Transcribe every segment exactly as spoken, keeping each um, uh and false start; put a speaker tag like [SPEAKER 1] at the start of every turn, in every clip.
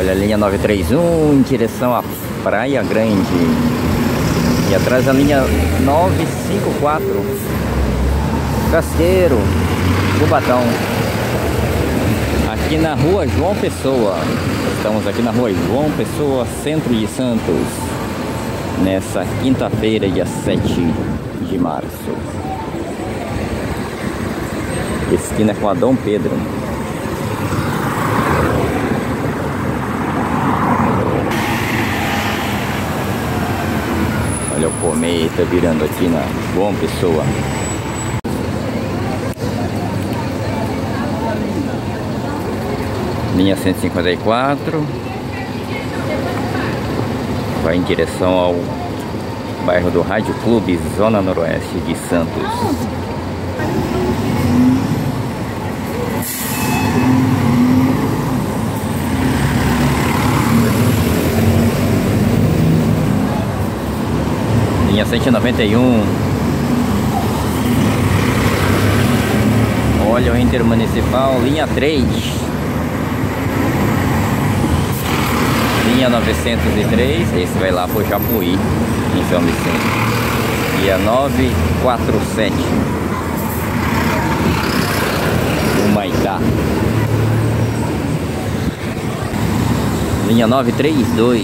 [SPEAKER 1] Olha a linha nove três um em direção à Praia Grande. E atrás a linha nove cinco quatro, Casqueiro, Cubatão. Aqui na rua João Pessoa. Estamos aqui na rua João Pessoa, centro de Santos, nessa quinta-feira, dia sete de março. Esquina com a Dom Pedro. Olha o cometa virando aqui na João Pessoa. Linha cento e cinquenta e quatro vai em direção ao bairro do Rádio Clube, Zona Noroeste de Santos. Linha cento e noventa e um. Olha o Intermunicipal, linha três. Linha novecentos e três, esse vai lá pro Japuí, em São Vicente. E a nove quatro sete, o Maitá. Linha nove três dois.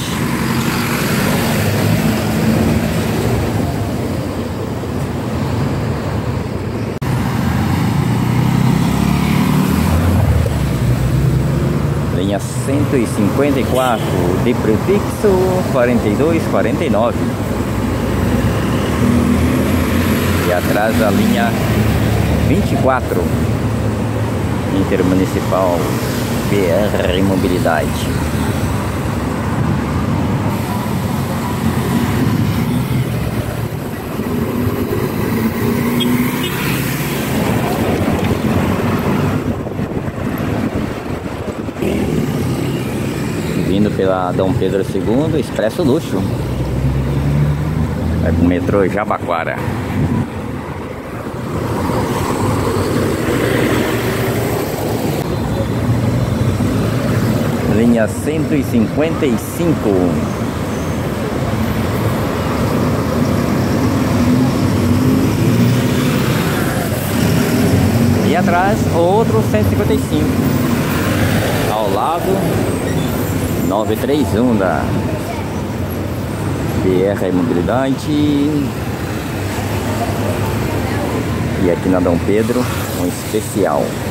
[SPEAKER 1] Linha cento e cinquenta e quatro, de prefixo quarenta e dois quarenta e nove. E atrás a linha vinte e quatro, Intermunicipal B R Mobilidade. Vindo pela Dom Pedro segundo, Expresso Luxo. Vai pro metrô Jabaquara. Linha cento e cinquenta e cinco. E atrás outro cento e cinquenta e cinco. Ao lado nove três um da B R Mobilidade. E aqui na Dom Pedro, um especial.